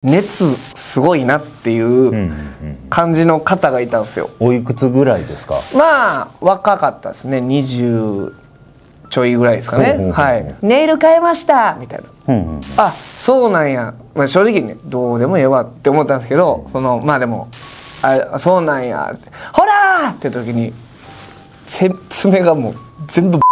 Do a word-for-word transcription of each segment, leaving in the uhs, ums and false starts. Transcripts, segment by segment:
熱すごいなっていう感じの方がいたんですよ。 おいくつぐらいですか？ まあ若かったですね。にじゅうちょいぐらいですかね。はい。ネイル変えましたみたいな。うんうんうん、あ、そうなんや。まあ、正直ね、どうでもええわって思ったんですけど、そのまあでもあ、そうなんや。ほらーって時に爪がもう全部。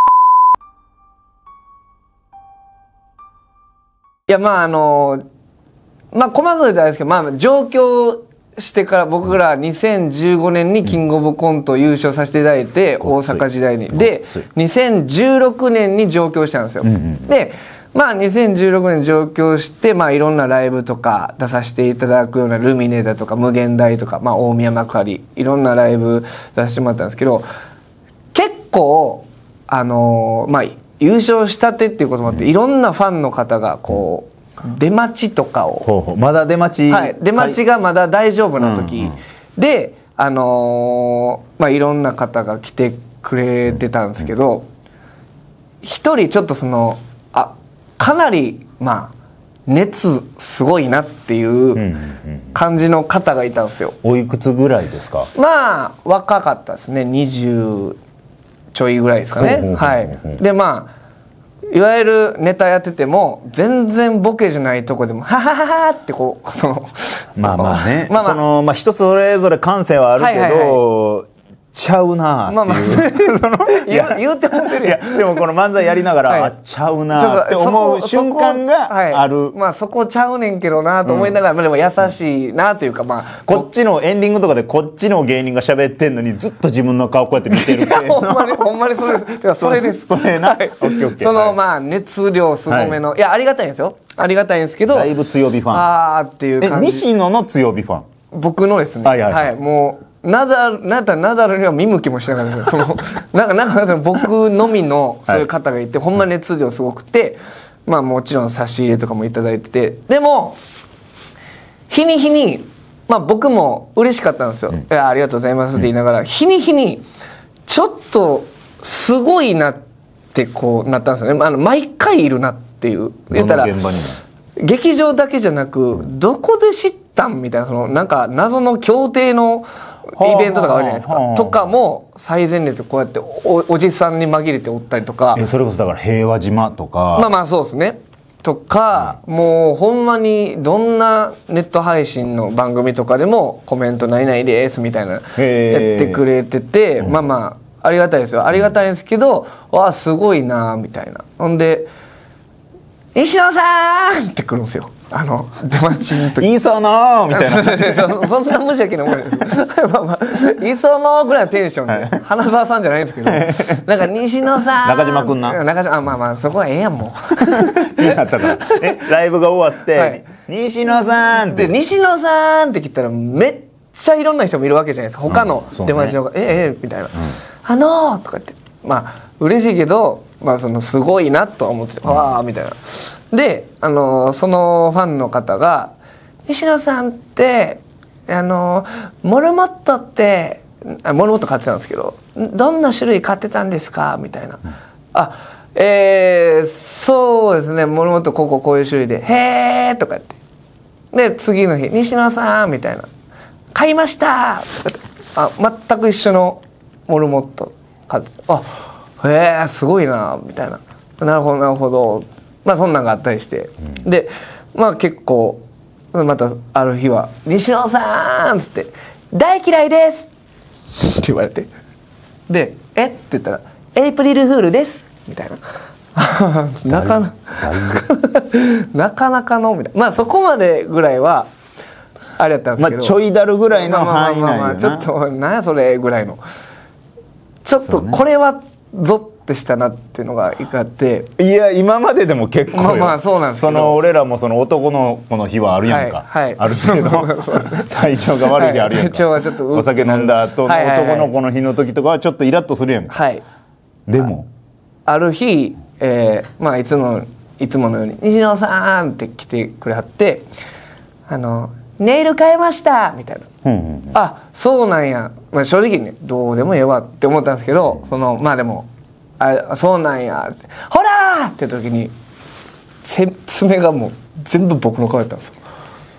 いやまああのまあ細かく言うとあれですけど、まあ上京してから僕らにせんじゅうごねんにキングオブコント優勝させていただいて、大阪時代にでにせんじゅうろくねんに上京したんですよ。でまあにせんじゅうろくねん上京してまあいろんなライブとか出させていただくようなルミネだとか無限大とかまあ大宮幕張いろんなライブ出させてもらったんですけど、結構あのまあ優勝したてっていうこともあっていろんなファンの方がこう出待ちとかをほうほうまだ出待ち、 はい、出待ちがまだ大丈夫な時、うんうん、であのー、まあいろんな方が来てくれてたんですけど、一、うん、人ちょっとそのあかなりまあ熱すごいなっていう感じの方がいたんですよ。 おいくつぐらいですか？ まあ若かったですね。にじゅうちょいぐらいですかね。はい。でまあいわゆるネタやってても全然ボケじゃないとこでもハハハハってこうそのまあまあね、まあまあ、そのまあ人それぞれ感性はあるけど、はいはいはい、ちゃうなっていう、まあまあ、 言, 言うてもってるやん。 いやでもこの漫才やりながら、はい、あちゃうなって思う瞬間がある、 はい、まあそこちゃうねんけどなと思いながら、うん、でも優しいなというか、まあこっちのエンディングとかでこっちの芸人が喋ってんのにずっと自分の顔こうやって見てるってほんまにほんまにそれです。てかそれですそれな、はい、 オッケーオッケー、そのまあ熱量すごめの、はい、いやありがたいんですよ。ありがたいんですけど、 だいぶ強火ファンあーっていう感じ。 え西野の強火ファン？ 僕のですね、 はいはいはい、 はい、もうナダル、ナダル、ナダルには見向きもしなかったです。そのなんかなんか僕のみのそういう方がいて、はい、ほんま熱量すごくて、まあもちろん差し入れとかもいただいてて、でも日に日にまあ僕も嬉しかったんですよ。うん、いやありがとうございますって言いながら、うん、日に日にちょっとすごいなってこうなったんですよね。あの毎回いるなっていう。言ったら劇場だけじゃなくどこで知ったんみたいな、そのなんか謎の協定のイベントとかあるじゃないですか、とかも最前列こうやって お, おじさんに紛れておったりとか、 えそれこそだから平和島とかまあまあそうですねとか、うん、もうほんまにどんなネット配信の番組とかでもコメントないないですみたいなやってくれてて、まあまあありがたいですよ。ありがたいんですけど、うん、わあすごいなみたいな。ほんで西野さんって来るんですよ。あの出待ちの時いいそうのーみたいなそんな無邪気なもんですまあまあいいそうのーぐらいのテンションで、はい、花澤さんじゃないんですけどなんか西野さん中島くんな中島あまあまあそこはええやんもういいやったからえライブが終わって、はい、西野さんってで西野さんって来たらめっちゃいろんな人もいるわけじゃないですか、他の出待ちの方が、うんね、えええみたいな、うん、あのーとか言ってまあ嬉しいけど、まあ、そのすごいなと思ってて、うん、わあみたいなで、あのー、そのファンの方が西野さんってあのー、モルモットってモルモット買ってたんですけどどんな種類買ってたんですかみたいな、うん、あえー、そうですねモルモットこうこうこういう種類でへーとか言ってで次の日西野さんみたいな買いましたとかってあ全く一緒のモルモット買ってあへえすごいなみたいななるほどなるほどまあそんなんがあったりして、うん、でまあ結構またある日は「西野さん」っつって「大嫌いです」って言われてで「えっ?」て言ったら「エイプリルフールです」みたいななかなかなかなかのみたいなまあそこまでぐらいはあれやったんですけど、 まあ、ちょいだるぐらいの範囲内よなちょっとなんやそれぐらいのちょっとこれはゾッとしたなっていうのがいかって、 いや今まででも結構よ、 まあまあそうなんですけど、 その俺らもその男の子の日はあるやんか、 はいはい、 ある程度体調が悪い日あるやんか、はい、体調はちょっとお酒飲んだ後の男の子の日の時とかはちょっとイラッとするやんか、はい、でもあ, ある日、えー、まあいつもいつものように西野さんって来てくれはってあのネイル変えましたみたいな、うんうんうん、あそうなんや、まあ、正直ねどうでもええわって思ったんですけど、そのまあでもあそうなんやってほらーって時に爪がもう全部僕の顔やったんですよ。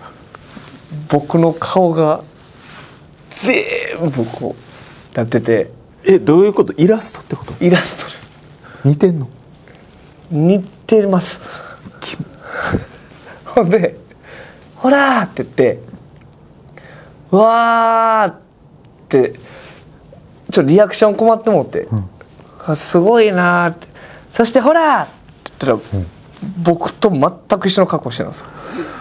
僕の顔が全部こうなってて。 え、どういうこと？イラストってこと？ イラストです。 似てんの？ 似てますほんで「ほら!」って言って「うわー!」ってちょっとリアクション困ってもって、うん、すごいなーって、そして「ほら!」って言ったら、うん、僕と全く一緒の格好してるんですよ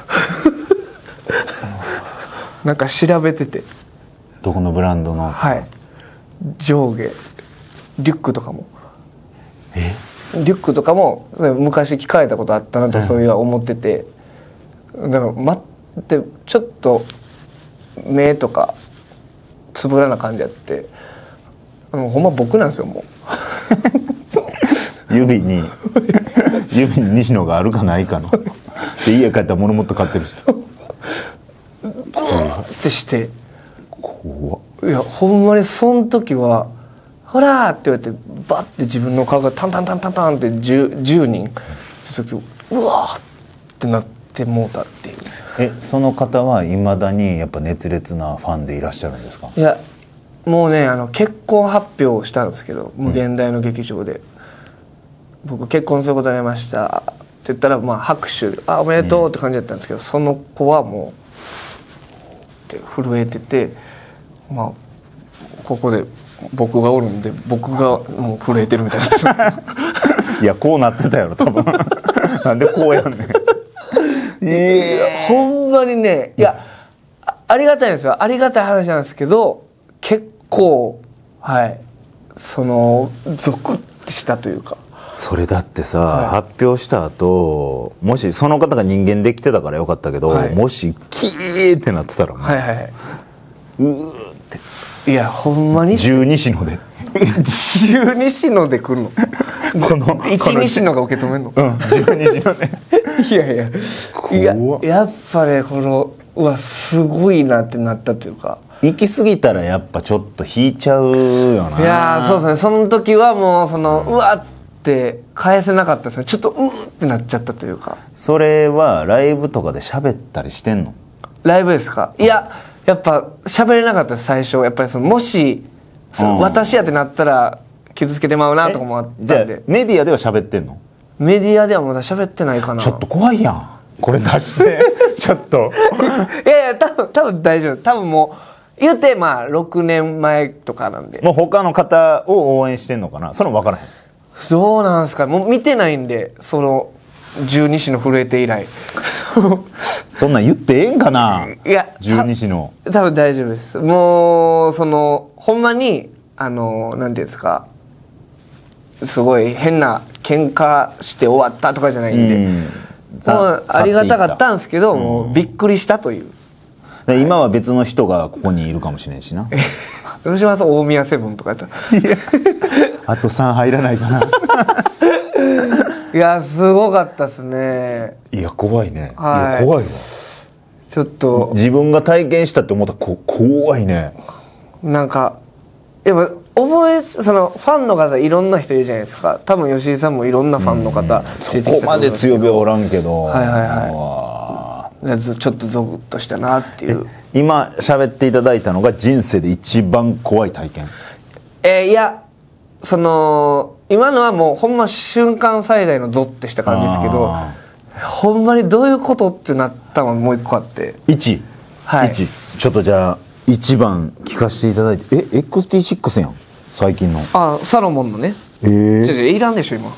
なんか調べてて、 どこのブランドの？ はい、上下リュックとかも、 えリュックとかも昔聞かれたことあったなとそういうは思ってて、だから待ってちょっと目とかつぶらな感じやって、もうほんま僕なんですよもう指に指に西野があるかないかので家帰ったら物もっと買ってるし、 ブーってして、 怖っ。いやほんまにその時はほら!って言われてバッて自分の顔がタンタンタンタンタンって 10, じゅうにんその時うわーってなってもうたっていう。 え、その方はいまだにやっぱ熱烈なファンでいらっしゃるんですか？ いやもうね、あの結婚発表したんですけど、無限大の劇場で、うん、僕結婚することになりましたって言ったら、まあ拍手であおめでとうって感じだったんですけど、うん、その子はもうって震えてて、まあここで僕がおるんで僕がもう震えてるみたいないやこうなってたやろ多分なんでこうやんねん。いやほんまにね、いや あ, ありがたいんですよ、ありがたい話なんですけど、結構はいそのゾクッてしたというか。 それだってさ、はい、発表した後もしその方が人間できてたからよかったけど、はい、もしキーってなってたらもう、 はいはいはい、 うーっていやほんまに十二支ので十二支ので来るのこの一二支のが受け止めるの、 うん、十二支のでいやいやいややっぱねこのうわすごいなってなったというか、 行き過ぎたらやっぱちょっと引いちゃうよな。 いやそうですね、その時はもうその、うん、うわって返せなかったですね、ちょっとうーってなっちゃったというか。 それはライブとかで喋ったりしてんの？ ライブですか？いややっぱ喋れなかったです最初。やっぱりそのもし、うん、私やってなったら傷つけてまうなとかもあったんで。 じゃあメディアでは喋ってんの？ メディアではまだ喋ってないかな。 ちょっと怖いやんこれ出してちょっといやいや多分多分大丈夫、多分もう言うてまあろくねんまえとかなんで、 もう他の方を応援してんのかな、その分からへん。 そうなんですか、もう見てないんで、その十二支の震えて以来そんなん言ってええんかな。 いや十二支の多分大丈夫です。もうそのほんまにあの何ていうんですか、すごい変な喧嘩して終わったとかじゃないんで、うん、ありがたかったんですけど、うん、もうびっくりしたという。 今は別の人がここにいるかもしれんしな。 どうします？大宮セブンとかやったらあとさん入らないかな。 いやすごかったですね。 いや怖いね、はい、いや怖いわ。 ちょっと自分が体験したって思ったらこ怖いね。 なんかやっぱ覚えそのファンの方いろんな人いるじゃないですか。多分吉井さんもいろんなファンの方出てきた、そこまで強火はおらんけど、 はいはいはい、ちょっとゾクッとしたなっていう。 今喋っていただいたのが人生で一番怖い体験？ えー、いやその今のはもうほんま瞬間最大のゾッてした感じですけど、ほんまにどういうことってなったのがもう一個あって、 いち、はい、いちちょっとじゃあいちばん聞かせていただいて。え エックスティーシックス やん最近の。 あサロモンのね。 えー、 じゃじゃいらんでしょ今。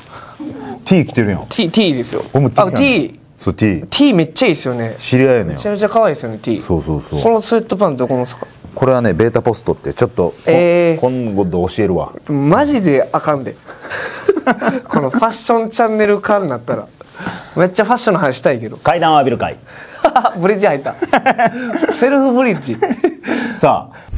T 着てるやん。 T, T ですよ。 俺も T あ T そう T T めっちゃいいですよね。 知り合いやねん。 めちゃめちゃ可愛いですよね T。 そうそうそう。 このスウェットパンツどこのですか？ これはねベータポストってちょっと、えー、今後で教えるわ。 マジであかんでこのファッションチャンネル化になったらめっちゃファッションの話したいけど。 階段を浴びる会ブリッジ入ったセルフブリッジさあ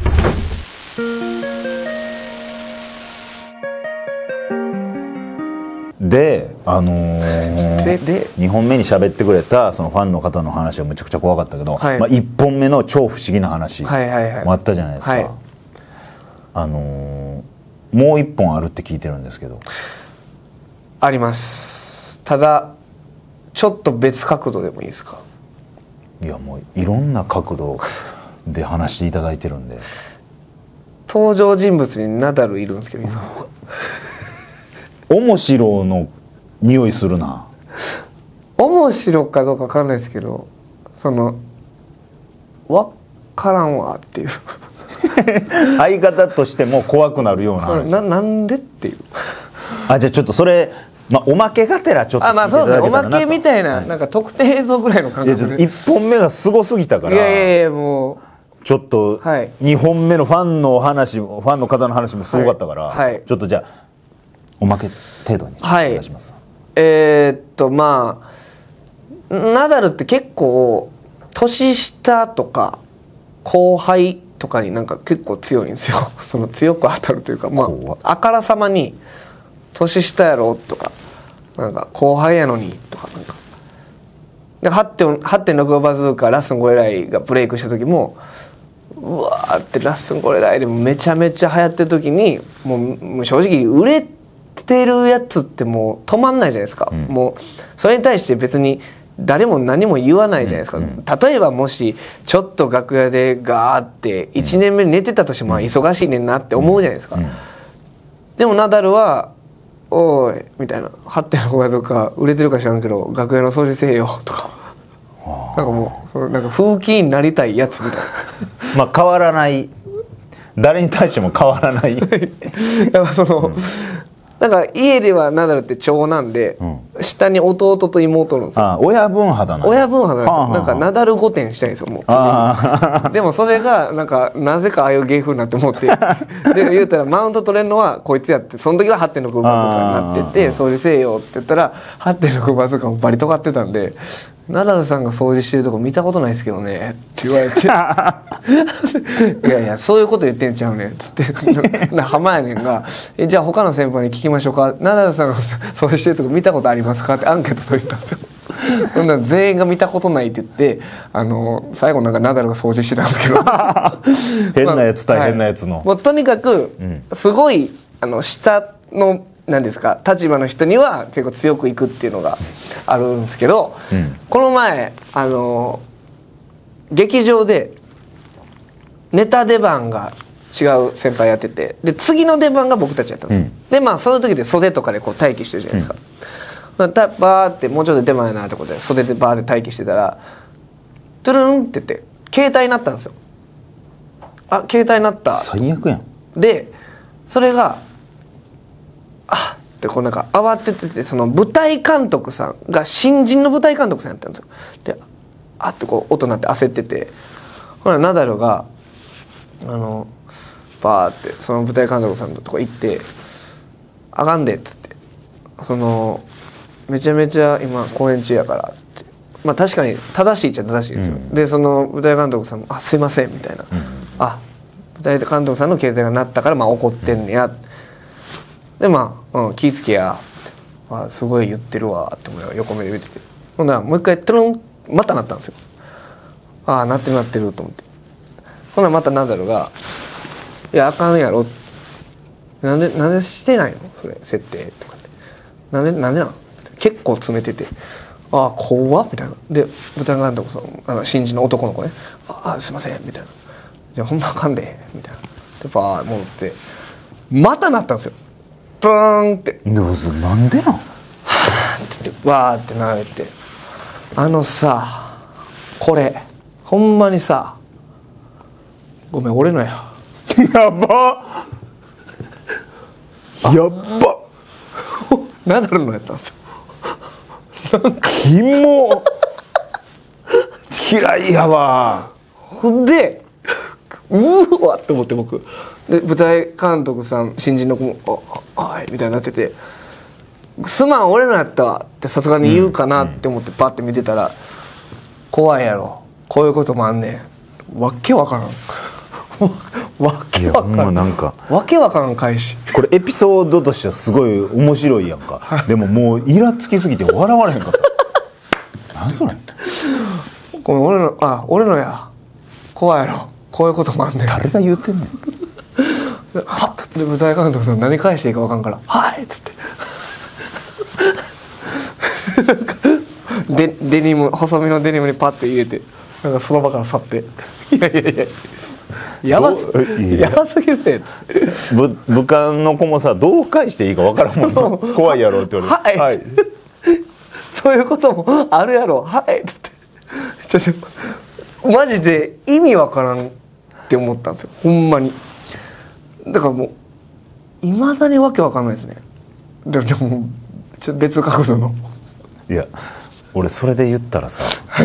であのー、ででにほんめに喋ってくれたそのファンの方の話はめちゃくちゃ怖かったけど、はい、まあ、いっぽんめの超不思議な話もあったじゃないですか、はいはいはい、あのー、もういっぽんあるって聞いてるんですけど。 あります。ただちょっと別角度でもいいですか？ いやもういろんな角度で話していただいてるんで。 登場人物にナダルいるんですけどいいですか？ 面白の匂いするな。 面白かどうか分かんないですけど、その分からんわっていう相方としても怖くなるような話。 な, なんでっていうあ、じゃあちょっとそれ、まあ、おまけがてらちょっと聞いていただけたらなと。あ、まあそうですね、 おまけみたいな、はい、なんか特典映像ぐらいの感覚で。 いっぽんめがすごすぎたから、 いやいやいやもうちょっとにほんめのファンの話、ファンの方の話もすごかったから、はいはい、ちょっとじゃあおまけ程度にお願いします。 はい、えー、っとまあナダルって結構年下とか後輩とかになんか結構強いんですよ。その強く当たるというか、まああからさまに年下やろとか、なんか後輩やのにとか、なんかで はってんろく バズーカラッスンゴレライがブレイクした時もうわーってラッスンゴレライでもめちゃめちゃ流行ってる時にもう正直売れてるやつってもう止まんないじゃないですか、うん、もうそれに対して別に誰も何も言わないじゃないですか、うん、例えばもしちょっと楽屋でガーっていちねんめに寝てたとしても忙しいねんなって思うじゃないですか、うんうん、でもナダルはおいみたいな はってんろく バズーカ売れてるか知らんけど楽屋の掃除せえよとか、なんかもうそのなんか風紀になりたいやつみたいなまあ変わらない、誰に対しても変わらないやっぱその、うん、なんか家ではナダルって長男で、うん、下に弟と妹なんですよ。 ああ、親分派だな。 親分派なんですよ。なんかナダル御殿したいんですよ、もう常に。でもそれがなんかなぜかああいう芸風になって思ってで言うたらマウント取れるのはこいつやって、その時は はってんろく バズーカになってて掃除せえよって言ったら はってんろく バズーカもバリ尖ってたんで、ナダルさんが掃除してるとこ見たことないですけどねって言われていやいやそういうこと言ってんちゃうねんっつって浜やねんがえじゃあ他の先輩に聞きましょうか、ナダルさんが掃除してるとこ見たことありますかってアンケート取りたんですよ。そんな全員が見たことないって言って、あの最後なんかナダルが掃除してたんですけど変なやつ対変なやつの、はい、 もうとにかくすごいあの下の何ですか立場の人には結構強くいくっていうのがあるんですけど、うん、この前あの劇場でネタ出番が違う先輩やってて、で次の出番が僕たちやったんですよ、うん、でまあその時で袖とかでこう待機してるじゃないですか、うん、バーってもうちょっと出番やなってことで袖でバーって待機してたらトゥルンって言って携帯になったんですよ。あ、携帯になった。 最悪やん。 でそれがあってこうなんか慌ててて、その舞台監督さんが新人の舞台監督さんやったんですよ。であってこう音鳴って焦ってて、ほらナダルがあのバーってその舞台監督さんのとこ行って「あかんで」っつって、そのめちゃめちゃ今公演中やからって、まあ確かに正しいっちゃ正しいですよ、うん、でその舞台監督さんも「あすいません」みたいな「うん、あ舞台監督さんの携帯が鳴ったからまあ怒ってんねや」でまあ、うん、気ぃつけや、あすごい言ってるわって思い横目で見てて、ほんならもう一回トゥルンまた鳴ったんですよ。ああ鳴ってる鳴ってると思って、ほんならまたナダルが「いやあかんやろ、なんでなんでしてないのそれ設定」とかって「なんでなんでなん?」結構詰めてて「ああ怖っ」みたいな。で舞台監督さんあの新人の男の子ね「ああすいません」みたいな「じゃあほんまあかんで」みたいなでバー戻ってまた鳴ったんですよ。プーンってなんでなんはぁって言ってわーってなれて、あのさこれほんまにさごめん俺のややばやばナダルのやったんですよ。 キモ嫌いやわ。 ほんでうわって思って僕で舞台監督さん新人の子も「あはい」みたいになってて「すまん俺のやったわ」ってさすがに言うかなって思ってパッて見てたら「怖いやろこういうこともあんねん」わけわからんわけわからんなんかわけわからん返し。 これエピソードとしてはすごい面白いやんか、はい、でももうイラつきすぎて笑われへんかった何それごめん俺のあ俺のや怖いやろこういうこともあんねん。 誰が言うてんねんはっで舞台監督さん何返していいか分かんから「はい」っつってでデニム細身のデニムにパッて入れてなんかその場から去っていやいやいややばすやばすぎるね部部下の子もさどう返していいか分からんもん怖いやろって言われてはい、はい、そういうこともあるやろはいってちょっとマジで意味わからんって思ったんですよほんまにだからもういまだにわけわかんないですねでもちょっと別角度のいや俺それで言ったらさ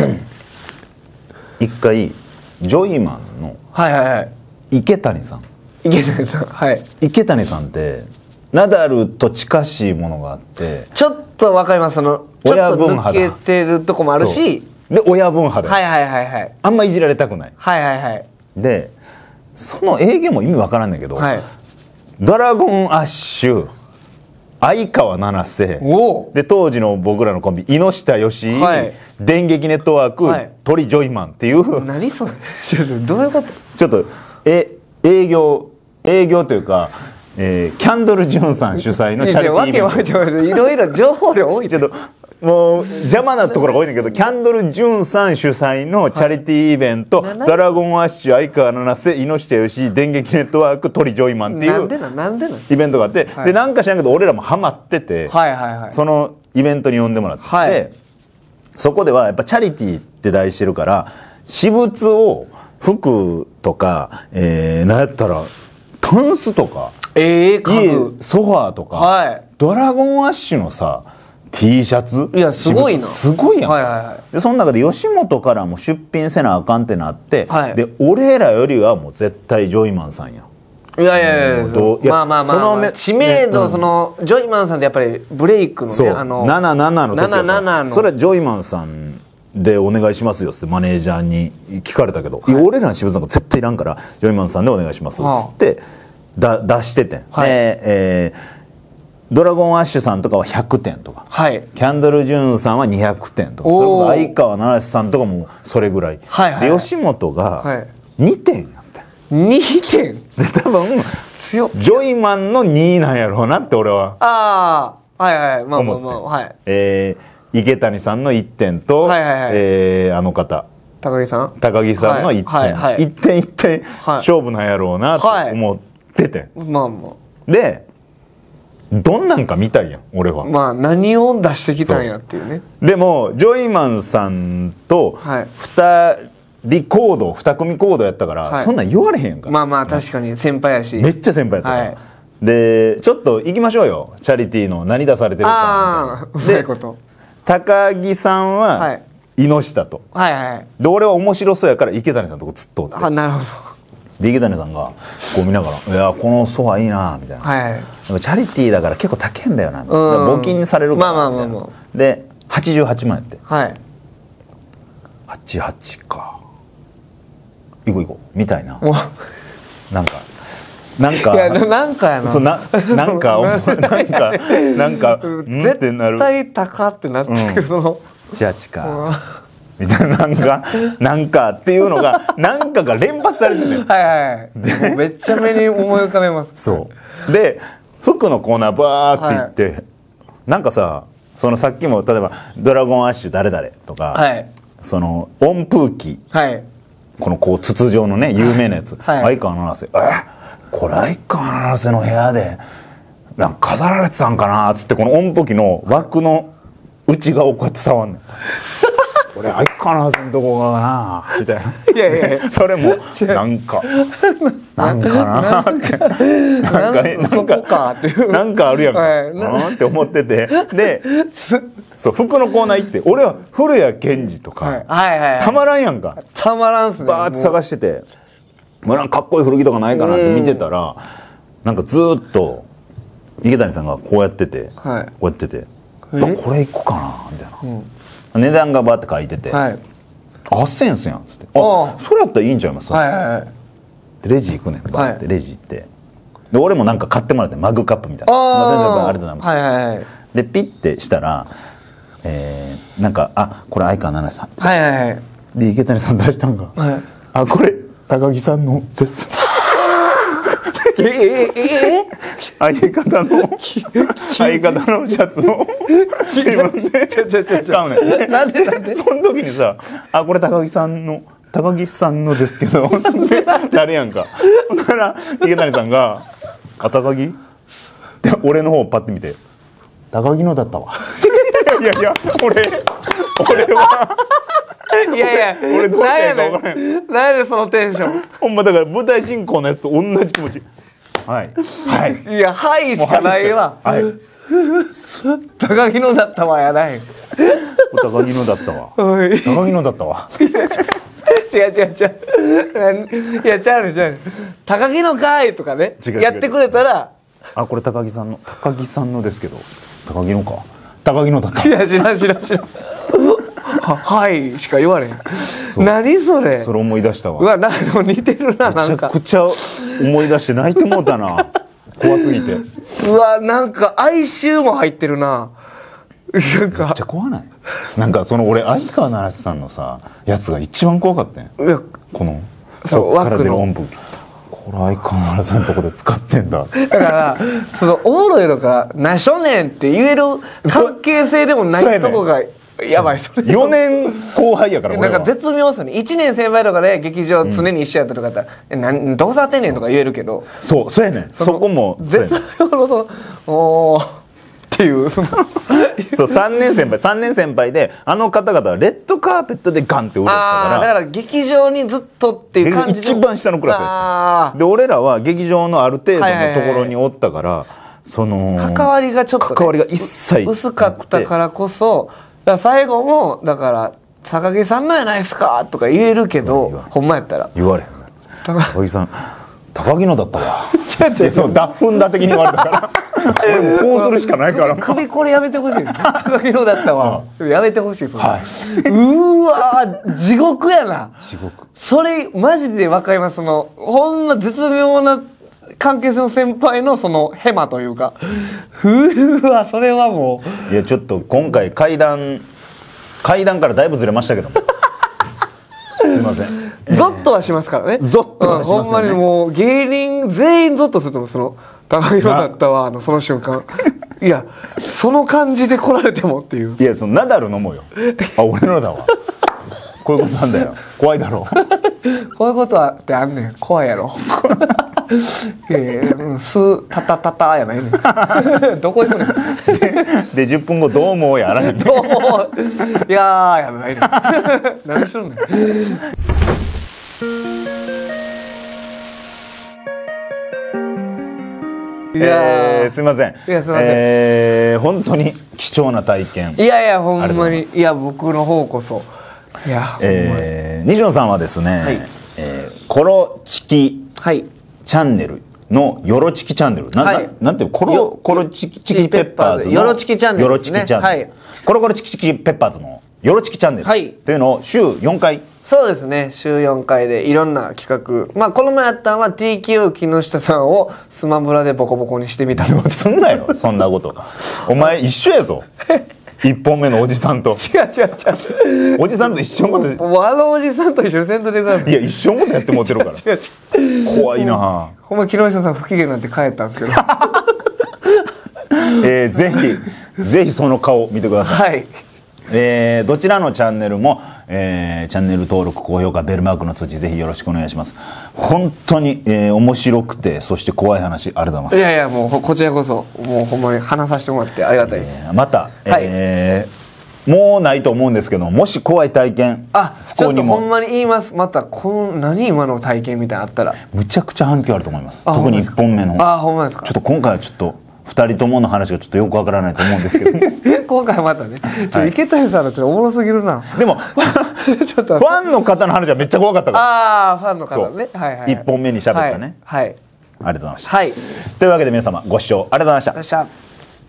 一回ジョイマンのはいはいはい池谷さん池谷さんはい池谷さんってナダルと近しいものがあってちょっとわかりますそのちょっと抜けてるとこもあるしで親分派ではいはいはいはいあんまいじられたくないはいはいはいでその営業も意味わからんねんけど、はい、ドラゴンアッシュ相川七瀬で当時の僕らのコンビ井下義井、はい、電撃ネットワーク、はい、鳥ジョイマンっていう何それどういうことちょっとえ営業営業というか、えー、キャンドル・ジュンさん主催のチャリティーイベントいろいろ情報量多いちょっともう邪魔なところが多いんだけどキャンドル・ジュンさん主催のチャリティーイベント、はい、ドラゴンアッシュ相川七瀬井下義井電撃ネットワーク鳥ジョイマンっていうイベントがあって、はい、でなんか知らんけど俺らもハマってて、はいはいはい、そのイベントに呼んでもらって、はい、そこではやっぱチャリティーって題してるから私物を服とか、えー、なんやったらタンスとか、 えー、家ソファーとか、はい、ドラゴンアッシュのさT シャツいやすごいなすごいやん、 はいはいはい、 でその中で吉本からも出品せなあかんってなって、はい、で俺らよりはもう絶対ジョイマンさんやいやいやいやまあまあまあ、まあ、知名度、ね、そのジョイマンさんってやっぱりブレイクのねあのななななの時ななななのそれはジョイマンさんでお願いしますよってマネージャーに聞かれたけど、はい、いや俺らの私物なんか絶対いらんからジョイマンさんでお願いしますっつって、はあ、だ出してて、はい、で、えードラゴンアッシュさんとかはひゃくてんとか、はい、キャンドル・ジュンさんはにひゃくてんとかそれこそ相川七瀬さんとかもそれぐらい、はいはい、で吉本がにてんやったにてんで多分強ジョイマンのにいなんやろうなって俺はああはいはいまあまあまあはい、 えー、池谷さんのいってんと、はいはいはいえー、あの方高木さん高木さんのいってん、はいはいはい、いってんいってん勝負なんやろうなと思ってて、はい、まあまあでどんなんか見たいやん俺はまあ何を出してきたんやっていうねでもジョイマンさんとふたりコードに組コードやったから、はい、そんなん言われへんやんかまあまあ確かに先輩やしめっちゃ先輩やったから、はい、でちょっと行きましょうよチャリティーの何出されてるかみたいなでこと高木さんは井下と、はいはいはい、で俺は面白そうやから池谷さんのとこずっとおってあなるほどで池谷さんがこう見ながら「いやこのソファいいな」みたいな、はいはい、でもチャリティーだから結構高いんだよな、うん、募金されるからまあまあまあまあではちじゅうはちまんやってはいはちじゅうはちか行こう行こうみたいななんかなんかいやなんかやなそうななんかなんかなんかうんってなる絶対高ってなってるけど、うん、そのはちじゅうはちかみたいななんかなんかっていうのがなんかが連発されてるはいはいはいめっちゃ目に思い浮かべますそうで服のコーナーバーっていって、はい、なんかさそのさっきも例えばドラゴンアッシュ誰々とか、はい、その温風機、はい、このこう筒状のね有名なやつ、はい、相川七瀬えこれ相川七瀬の部屋でなんか飾られてたんかなっつってこの温風機の枠の内側をこうやって触んねん俺相川七瀬のとこがなみたいないやいやいやそれもなんかなんかなってなんかなんかなんかあるやんか、はい、なって思っててでそう服のコーナー行って俺は古谷健二とか、はいはいはい、たまらんやんかたまらんっすねバーって探しててもうなんかかっこいい古着とかないかなって見てたらなんかずっと池谷さんがこうやってて、はい、こうやっててこれいこうかなみたいな、うん値段がバーって書いてて、はい、はっせんえんすやんっつってあそれやったらいいんちゃいます、はいはいはい、でレジ行くねんバーって、はい、レジ行ってで俺もなんか買ってもらってマグカップみたいなすいません先輩ありがとうございます、はいはいはい、でピッてしたら、えー、なんかあこれ相川七瀬さんはいはいはいで池谷さん出したんが、はい、あこれ高木さんのですえええ相方の相方のシャツを自分で買うねんなんでなんでその時にさあこれ高木さんの高木さんのですけど誰やんか。だから池谷さんが「あ高木?」って俺の方をパッて見て「高木のだったわ」いやいや俺俺はいやいや俺どうしたらいいか分からへん。 何でそのテンション。 ほんまだから舞台進行のやつと同じ気持ち。はいはいいやはいしかないわ。 はい高木のだったわやない。 高木のだったわ高木のだったわ。 違う違う違う。いやちゃうねちゃうね。高木のかいとかねやってくれたら、 あこれ高木さんの高木さんのですけど高木のか高木のだった。 いや知らん知らん知らん。ははいしか言われへん。何それ。 それ思い出したわ。 うわなんか似てるな。なんかめちゃくちゃ思い出して泣いてもうたな。怖すぎて。 うわなんか哀愁も入ってるな。なんかめっちゃ怖ない。なんかその俺相川七瀬さんのさやつが一番怖かったんや。このそうこっから出る音符。これ相川七瀬さんのとこで使ってんだ。 だからそのおもろいのかなしょねんって言える関係性でもないとこがやばい。それよねん後輩やから俺は。 なんか絶妙ですよね。いちねん先輩とかで劇場常に一緒やったとかだったら「えなんどうさってんねん」とか言えるけど、 そうそうやねん。そこも絶妙のそのおーっていうそのそうさんねん先輩さんねん先輩であの方々はレッドカーペットでガンって売れたからあだから劇場にずっとっていう感じ一番下のクラスやったで俺らは劇場のある程度のところにおったから、はいはいはい、その関わりがちょっと、ね、 関わりが一切薄かったからこそだから最後もだから「坂木さんのやないですか」とか言えるけどほんまやったら言われへん。高木さん高木のだったわ。 違う違うその脱粉だ的に言われたから俺もこうするしかないから首これやめてほしい。高木のだったわ、うん、やめてほしいそれ、はい、うわ地獄やな。 地獄。 それマジで分かります。そのほんま絶妙な関係性の先輩のそのヘマというかうわそれはもういやちょっと今回階段階段からだいぶずれましたけどもすいません、 えー、ゾッとはしますからね。 ゾッとはしますよね、 うん、ほんまにもう芸人全員ゾッとすると思う。その高木だったわあのその瞬間いやその感じで来られてもっていう。 いやそのナダル飲もうよ。あ俺のだわこういうことなんだよ。怖いだろこういうことはってあんねん。怖いやろいやいや、うん、スタタタタやないねんどこ行くねんでじゅっぷんごどうもやらへん。 どうもいやーやないねん何しとんねん。 いやーすいません。 いやすいません、 えー、本当に貴重な体験。 いやいやほんまにいや僕の方こそいや、 えー、西野さんはですね、はい、えー、コロチキチャンネルのヨロチキチャンネル、はい、なんていうコロコロチキチキペッパーズのヨロチキチャンネルですね。 はい、コロコロチキチキペッパーズのヨロチキチャンネルというのを週よんかい。 そうですね週よんかいでいろんな企画、まあこの前やったのは ティーキュー 木下さんをスマブラでボコボコにしてみた。 すんなよそんなことお前一緒やぞ一本目のおじさんと。 違う違う違うおじさんと一緒のこと。 もうあのおじさんと一緒にせんとでください。 いや一緒のことやってもってるから違う違う怖いな。 ほんま木下さん不機嫌なんて帰ったんですけどえー、ぜひぜひその顔見てください。はい、えー、どちらのチャンネルも、えー、チャンネル登録高評価ベルマークの通知ぜひよろしくお願いします。本当に、えー、面白くてそして怖い話ありがとうございます。 いやいやもうこちらこそもうほんまに話させてもらってありがたいです。 えー、また、はい、えー、もうないと思うんですけどもし怖い体験あちょっとほんまに言います。またこの何今の体験みたいなのあったらむちゃくちゃ反響あると思います。特にいっぽんめの。 あほんまですか。 ちょっと今回はちょっとふたりともの話がちょっとよくわからないと思うんですけど今回またねちょ池谷さんのちょっとおもろすぎるな。 でもちょっとファンの方の話はめっちゃ怖かったから。 ああファンの方ね、はいはい、 いっぽんめに喋ったね、 はい、はい、 ありがとうございました、 はい、 というわけで皆様ご視聴ありがとうございました。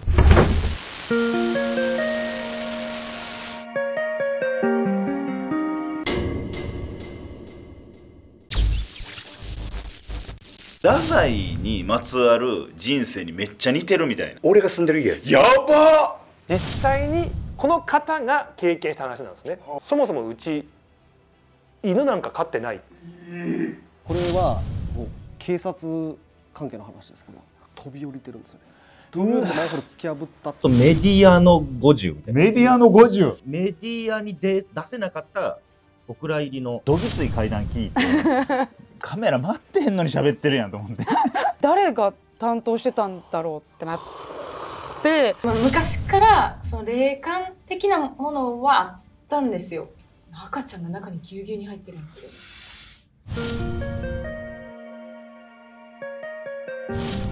ダサいにまつわる人生にめっちゃ似てるみたいな。 俺が住んでる家やばっ。 実際にこの方が経験した話なんですね。そもそもうち犬なんか飼ってない。 これはもう警察関係の話ですけど飛び降りてるんですよね。どういうマイホール突き破ったと。 メディアのごじゅうみたいな。 メディアのごじゅう。 メディアに出せなかったお蔵入りのどぎつい階段聞いてカメラ待ってへんのに喋ってるやんと思って誰が担当してたんだろうってなって、 まあ、昔からその霊感的なものはあったんですよ。赤ちゃんが中にぎゅうぎゅうに入ってるんですよ。